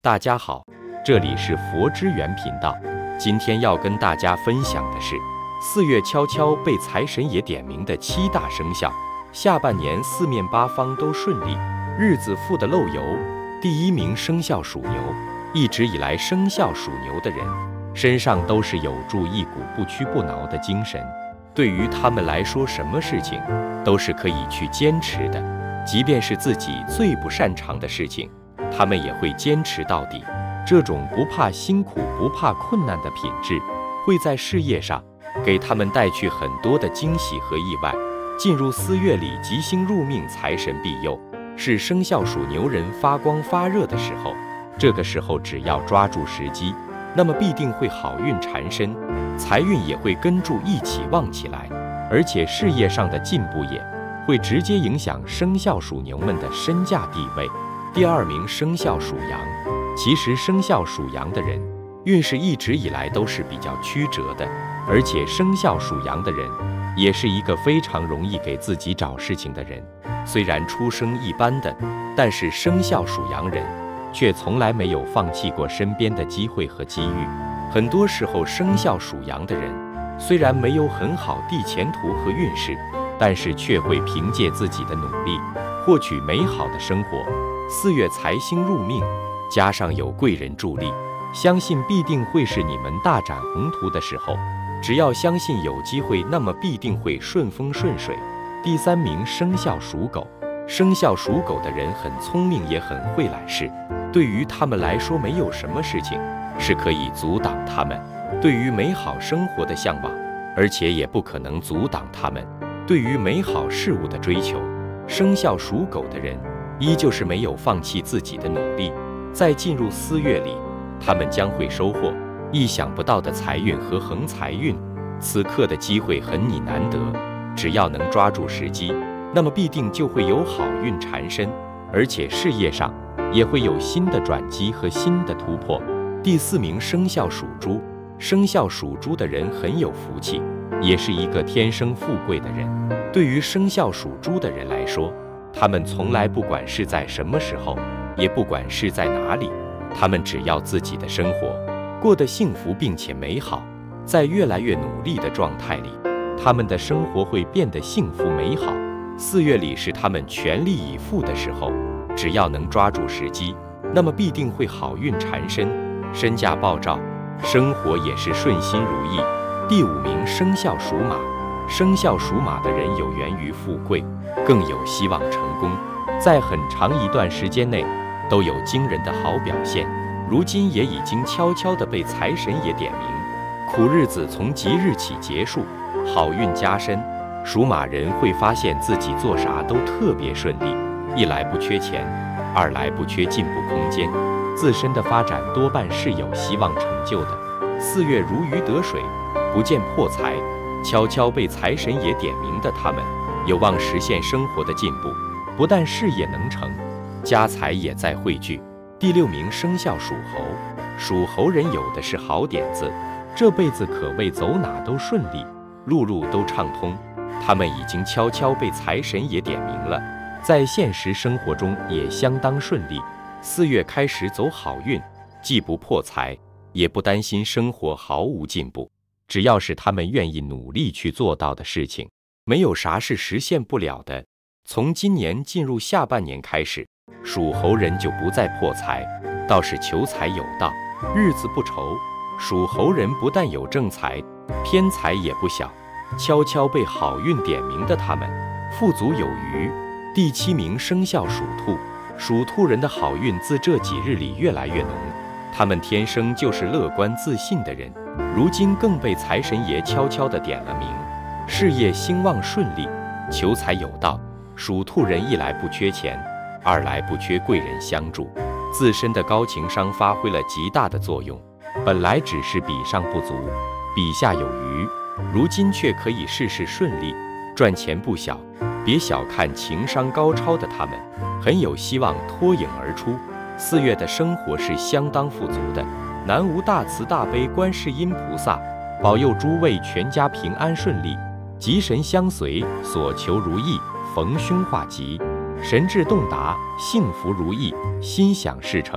大家好，这里是佛之源频道。今天要跟大家分享的是4月悄悄被财神爷点名的7大生肖，下半年四面八方都顺利，日子富得漏油。第1名生肖属牛，一直以来生肖属牛的人身上都是有住一股不屈不挠的精神，对于他们来说，什么事情都是可以去坚持的，即便是自己最不擅长的事情，他们也会坚持到底。这种不怕辛苦、不怕困难的品质，会在事业上给他们带去很多的惊喜和意外。进入4月里，吉星入命，财神庇佑，是生肖属牛人发光发热的时候。这个时候只要抓住时机，那么必定会好运缠身，财运也会跟住一起旺起来，而且事业上的进步也会直接影响生肖属牛们的身价地位。第2名生肖属羊，其实生肖属羊的人运势一直以来都是比较曲折的，而且生肖属羊的人也是一个非常容易给自己找事情的人。虽然出生一般的，但是生肖属羊人却从来没有放弃过身边的机会和机遇。很多时候，生肖属羊的人虽然没有很好的前途和运势，但是却会凭借自己的努力获取美好的生活。4月财星入命，加上有贵人助力，相信必定会是你们大展宏图的时候。只要相信有机会，那么必定会顺风顺水。第3名生肖属狗，生肖属狗的人很聪明，也很会揽事。对于他们来说，没有什么事情是可以阻挡他们对于美好生活的向往，而且也不可能阻挡他们对于美好事物的追求。生肖属狗的人依旧是没有放弃自己的努力，在进入4月里，他们将会收获意想不到的财运和横财运。此刻的机会很你难得，只要能抓住时机，那么必定就会有好运缠身，而且事业上也会有新的转机和新的突破。第4名生肖属猪，生肖属猪的人很有福气，也是一个天生富贵的人。对于生肖属猪的人来说，他们从来不管是在什么时候，也不管是在哪里，他们只要自己的生活过得幸福并且美好，在越来越努力的状态里，他们的生活会变得幸福美好。4月里是他们全力以赴的时候，只要能抓住时机，那么必定会好运缠身，身价暴涨，生活也是顺心如意。第5名生肖属马，生肖属马的人有缘于富贵，更有希望成功，在很长一段时间内都有惊人的好表现，如今也已经悄悄地被财神爷点名。苦日子从即日起结束，好运加身。属马人会发现自己做啥都特别顺利，一来不缺钱，二来不缺进步空间，自身的发展多半是有希望成就的。4月如鱼得水，不见破财，悄悄被财神爷点名的他们，有望实现生活的进步，不但事业能成，家财也在汇聚。第6名生肖属猴，属猴人有的是好点子，这辈子可谓走哪都顺利，路路都畅通。他们已经悄悄被财神爷点名了，在现实生活中也相当顺利。4月开始走好运，既不破财，也不担心生活毫无进步。只要是他们愿意努力去做到的事情，没有啥是实现不了的。从今年进入下半年开始，属猴人就不再破财，倒是求财有道，日子不愁。属猴人不但有正财，偏财也不小。悄悄被好运点名的他们，富足有余。第7名生肖属兔，属兔人的好运自这几日里越来越浓，他们天生就是乐观自信的人，如今更被财神爷悄悄地点了名，事业兴旺顺利，求财有道。属兔人一来不缺钱，二来不缺贵人相助，自身的高情商发挥了极大的作用，本来只是比上不足，比下有余，如今却可以事事顺利，赚钱不小。别小看情商高超的他们，很有希望脱颖而出。4月的生活是相当富足的，南无大慈大悲观世音菩萨保佑诸位全家平安顺利，吉神相随，所求如意，逢凶化吉，神志洞达，幸福如意，心想事成。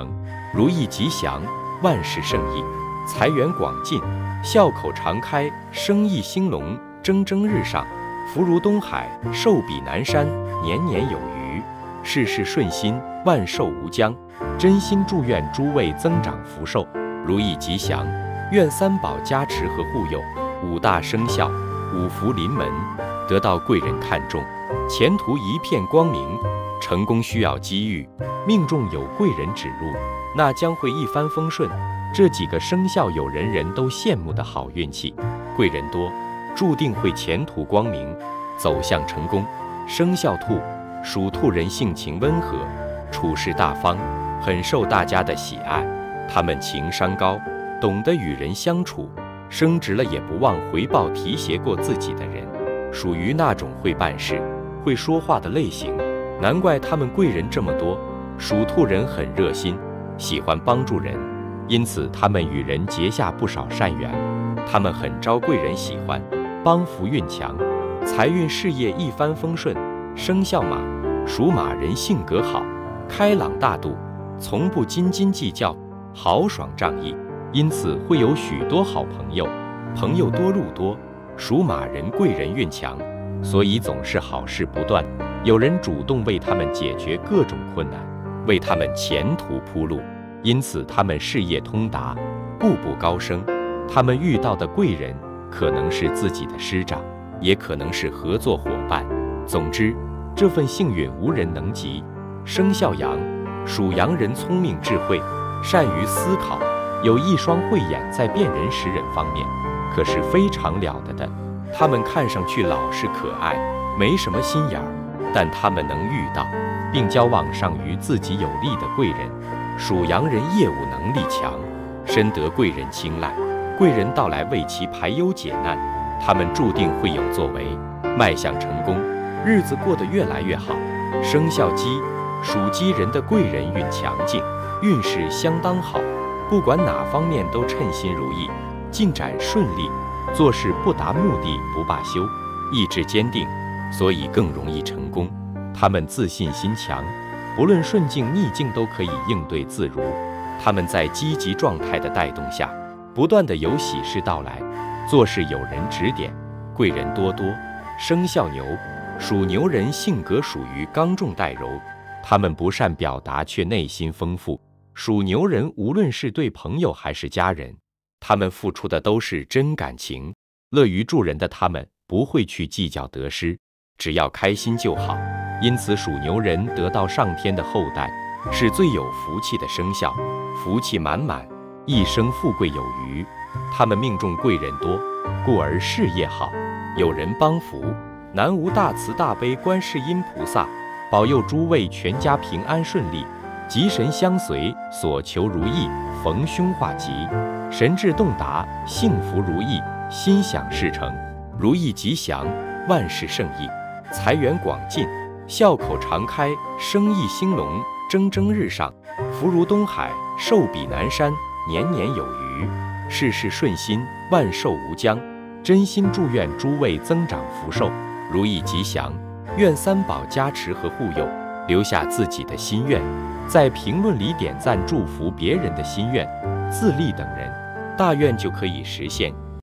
如意吉祥，万事胜意，财源广进，笑口常开，生意兴隆，蒸蒸日上，福如东海，寿比南山，年年有余，事事顺心，万寿无疆。真心祝愿诸位增长福寿，如意吉祥，愿三宝加持和护佑，五大生肖五福临门，得到贵人看重，前途一片光明。成功需要机遇，命中有贵人指路，那将会一帆风顺。这几个生肖有人人都羡慕的好运气，贵人多，注定会前途光明，走向成功。生肖兔，属兔人性情温和，处事大方，很受大家的喜爱。他们情商高，懂得与人相处，升职了也不忘回报提携过自己的人，属于那种会办事、会说话的类型。难怪他们贵人这么多。属兔人很热心，喜欢帮助人，因此他们与人结下不少善缘。他们很招贵人喜欢，帮扶运强，财运事业一帆风顺。生肖马，属马人性格好，开朗大度，从不斤斤计较，豪爽仗义，因此会有许多好朋友，朋友多路多。属马人贵人运强，所以总是好事不断，有人主动为他们解决各种困难，为他们前途铺路，因此他们事业通达，步步高升。他们遇到的贵人可能是自己的师长，也可能是合作伙伴。总之，这份幸运无人能及。生肖羊，属羊人聪明智慧，善于思考，有一双慧眼在辨人识人方面，可是非常了得的。他们看上去老实可爱，没什么心眼儿，但他们能遇到并交往上与自己有利的贵人。属羊人业务能力强，深得贵人青睐，贵人到来为其排忧解难，他们注定会有作为，迈向成功，日子过得越来越好。生肖鸡，属鸡人的贵人运强劲，运势相当好，不管哪方面都称心如意，进展顺利，做事不达目的不罢休，意志坚定，所以更容易成功。他们自信心强，不论顺境逆境都可以应对自如。他们在积极状态的带动下，不断的有喜事到来，做事有人指点，贵人多多。生肖牛，属牛人性格属于刚重带柔，他们不善表达却内心丰富。属牛人无论是对朋友还是家人，他们付出的都是真感情，乐于助人的他们不会去计较得失，只要开心就好。因此属牛人得到上天的厚待，是最有福气的生肖，福气满满，一生富贵有余。他们命中贵人多，故而事业好，有人帮扶。南无大慈大悲观世音菩萨，保佑诸位全家平安顺利，吉神相随，所求如意，逢凶化吉，神志洞达，幸福如意，心想事成，如意吉祥，万事胜意，财源广进，笑口常开，生意兴隆，蒸蒸日上，福如东海，寿比南山，年年有余，事事顺心，万寿无疆。真心祝愿诸位增长福寿，如意吉祥，愿三宝加持和护佑，留下自己的心愿，在评论里点赞祝福别人的心愿，自立等人，大愿就可以实现。